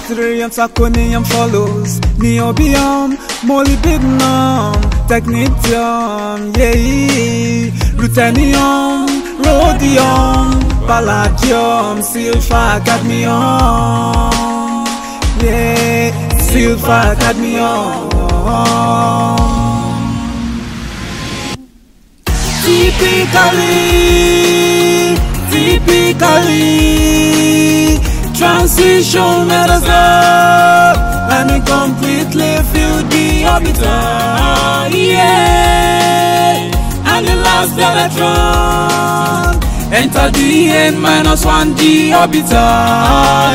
deuterium, zirconium follows, niobium, molybdenum, technetium, yeah, ruthenium, rhodium, palladium, silver, cadmium, yeah, silver, cadmium. Typically, transition metals up and it completely fill the orbital, yeah. And the last electron enter the n-1d orbital,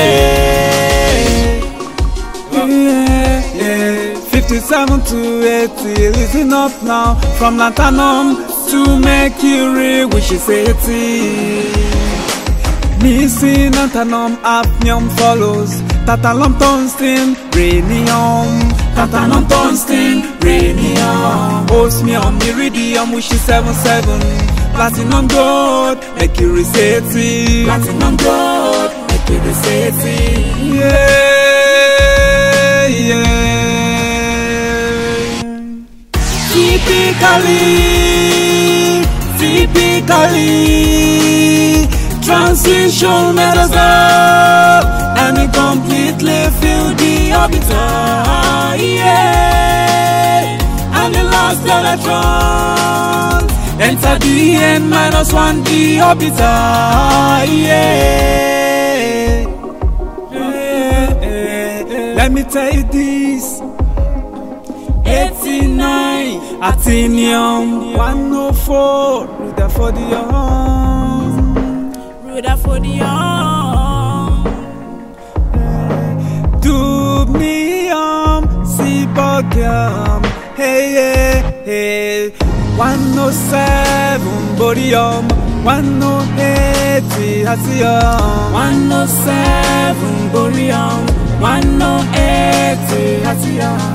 yeah. 57 to 80, listen up now. From lanthanum to Mercury, which is 80. Missing lanthanum, hafnium follows. Tantalum, tungsten, rhenium. Tantalum, tungsten, rhenium. Osmium, iridium, which is 77. Platinum, gold, Mercury 80. Platinum, gold, Mercury 80. Yeah, yeah. Typically, transition metals up and it completely fill the orbital, yeah. And the last electron enter the n-1d orbital, yeah. Let me tell you this. 89, actinium, 104, rutherfordium, dubnium, seaborgium, hey, 107, borium, 108, triatium, 107, borium, 108, triatium.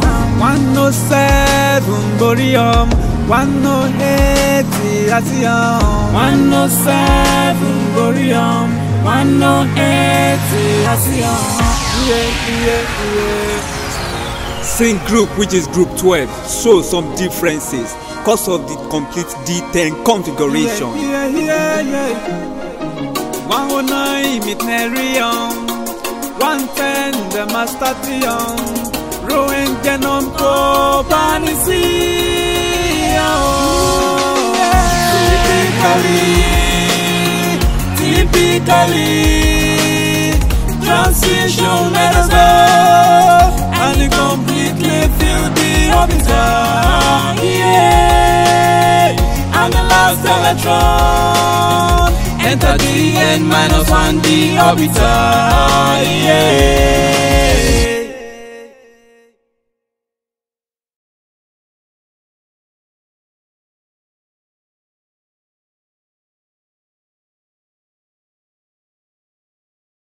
107 borium, 108 triatium, 107 borium, 108 triatium. Yeah. Sync group, which is group 12, shows some differences because of the complete D10 configuration. 109 meitnerium, 110 the mastathium, Rowan genome Typically, transition metals up and it completely fill the orbital, yeah. And the last electron enter the n-1d orbital, yeah.